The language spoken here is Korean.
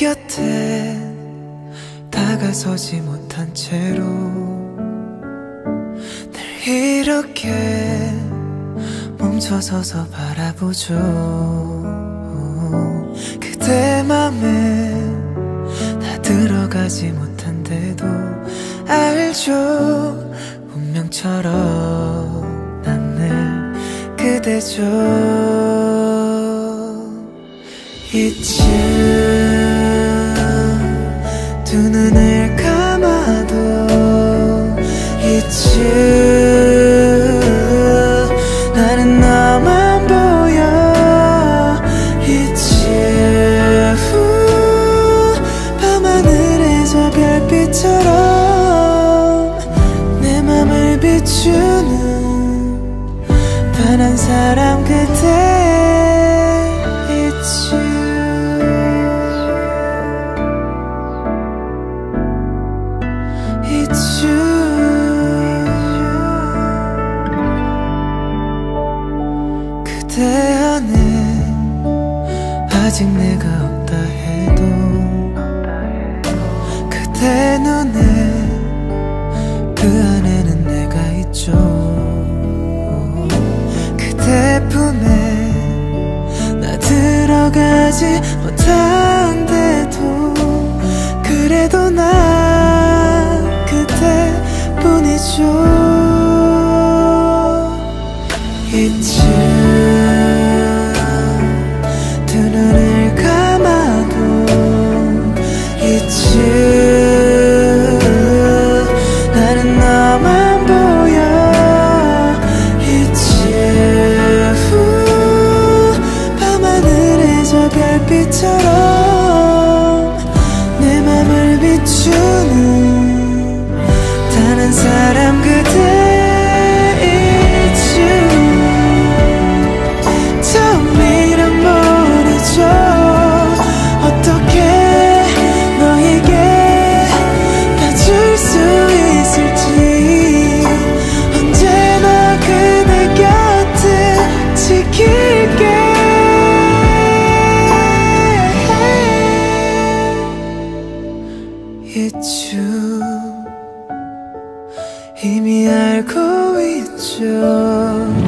곁에 다가서지 못한 채로 늘 이렇게 멈춰서서 바라보죠. 그대 맘에 다 들어가지 못한데도 알죠. 운명처럼 난 늘 그대죠. 이쯤 두 눈을 감아도 이쯤 나는 너만 보여. 이쯤 밤하늘에서 별빛처럼 내 맘을 비추는 단 한 사람 그대. 그대 안에 아직 내가 없다 해도 그대 눈에 그 안에는 내가 있죠. 그대 품에 나 들어가지 못한데도 그래도 난 그대뿐이죠. 이쯤 두 눈을 감아도 이쯤 나는 너만 보여. 이쯤 밤하늘에서 별빛처럼 내 맘을 비추는 단 한 사람 그대. 이쯤 이미 알고 있죠.